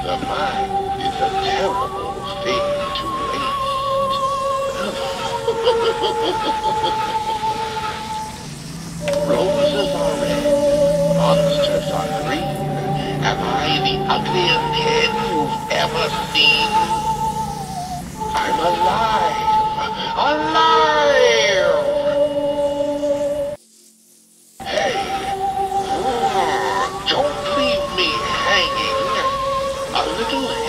The mind is a terrible thing to waste. Roses are red, monsters are green. Am I the ugliest kid you've ever seen? I'm alive! Alive! Hey! Don't leave me hanging! A little